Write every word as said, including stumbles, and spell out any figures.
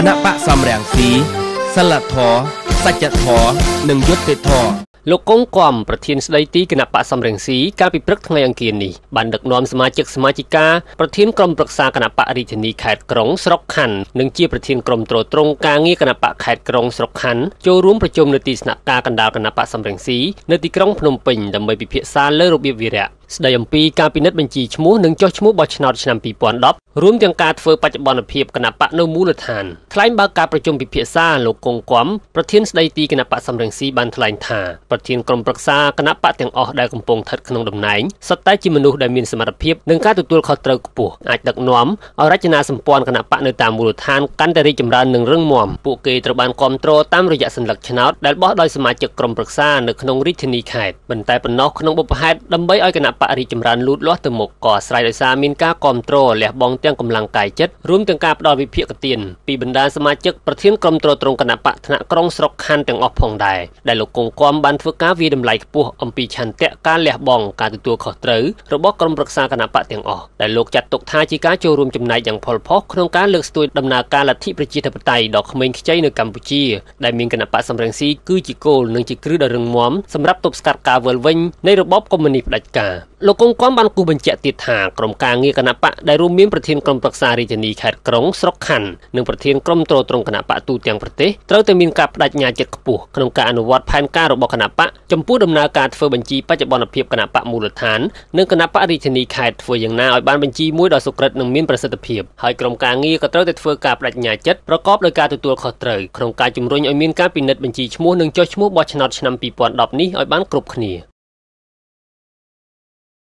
ณะปะสำแรงสีสลัดทอสัจทอหนึ่งยุติทอលោកកុងគំប្រធានស្ដីទីគណៈបកសំរងស៊ីកាលពីព្រឹកថ្ងៃអង្គារនេះបានដឹកនាំសមាជិកសមាជិកាប្រធានក្រុមប្រឹក្សាគណៈបករាជធានីខេត្តក្រុងស្រុកខណ្ឌនិងជាប្រធានក្រុមត្រួតត្រងការងារគណៈបកខេត្តក្រុងស្រុកខណ្ឌចូលរួមប្រជុំនៅទីស្នាក់ការកណ្ដាលគណៈបកសំរងស៊ីនៅទីក្រុងភ្នំពេញដើម្បីពិភាក្សាលើរបៀបវារៈស្ដីអំពីការពិនិត្យបញ្ជីឈ្មោះនិងចុះឈ្មោះបោះឆ្នោតឆ្នាំពីរពាន់ដប់រួមទាំងការធ្វើបច្ចុប្បន្នភាពគណៈបកនៅមូលដ្ឋានថ្លែងបើកការប្រជុំពិភាក្សាលោកកុងគំប្រធានស្ដីទីគណៈបកសំរងស៊ីបានថ្លែងថាប្រធានក្រុមប្រឹក្សាគណៈបកទាំងអស់ដែលកំពុងស្ថិតក្នុងតំណែងសុទ្ធតែជាមនុស្សដែលមានសមត្ថភាពនិងការទទួលខុសត្រូវខ្ពស់អាចដឹកនាំឲ្យរចនាសម្ព័ន្ធគណៈបកនៅតាមមូលដ្ឋានកាន់តែរីកចម្រើននិងរឹងមាំពួកគេត្រូវបានគាំទ្រតាមរយៈសញ្ញាឆ្នោតដែលបោះដោយសមាជិកក្រុមប្រឹក្សានៅក្នុងរាជធានីខេត្តប៉ុន្តែប៉ុណ្ណោះក្នុងបុព្វហេតុដើម្បីឲ្យគណៈបករីកចម្រើនលូតលាស់ទៅមុខក៏អាស្រ័យដោយសារមានការគាំទ្រលះបង់ទាំងកម្លាំងកាយចិត្តរួមទាំងការផ្ដល់វិភាគទានពីបណ្ដាសមាជិកប្រធានក្រុមត្រួតត្រងគណៈបកថ្នាក់ក្រុងស្រុកខណ្ឌទាំងអស់ផងដែរដែលលោកកុងគំបានធ្វើការវាតម្លៃខ្ពស់អំពីឆន្ទៈការលះបង់ការទទួលខុសត្រូវរបស់ក្រុមប្រឹក្សាគណៈបកទាំងអស់ដែលលោកចាត់ទុកថាជាការចូលរួមចំណែកយ៉ាងផុលផុសក្នុងការលើកស្ទួយដំណើរការលទ្ធិប្រជាធិបតេយ្យដ៏ក្មេងខ្ចីនៅកម្ពុជាដែលមានគណៈបកសំរងស៊ីគឺជាគោលនិងជាគ្រឹះដ៏រឹងមាំសម្រាប់ទប់ស្កាត់ការវិលវិញនៃរបបកុម្មុយនីសផ្ដាច់ការលោកកុងគំបានគូបញ្ជាក់ទៀតថាក្រុមការងារគណៈបកដែលរួមមានប្រធានក្រុមប្រឹក្សារាជធានីខេត្តក្រុងស្រុកខណ្ឌនិងប្រធានក្រុមត្រួតត្រងគណៈបកទូទាំងប្រទេសត្រូវតែមានការបដិញ្ញាចិត្តខ្ពស់ក្នុងការអនុវត្តផែនការរបស់គណៈបកចំពោះដំណើរការធ្វើបញ្ជីបច្ចុប្បន្នភាពគណៈបកមូលដ្ឋាននិងគណៈបករាជធានីខេត្តធ្វើយ៉ាងណាឲ្យបានបញ្ជីមួយដ៏សុក្រិតនិងមានប្រសិទ្ធភាពហើយក្រុមការងារក៏ត្រូវតែធ្វើការបដិញ្ញាចិត្តប្រកបដោយការទទួលខុសត្រូវក្នុងការជំរុញឲ្យមានការពិនិត្យបញ្ជីឈ្មោះនិងចុះឈ្មោះបោះឆ្នោតឆ្នាំពីរពាន់ដប់នេះឲ្យបានគ្រប់គ្នា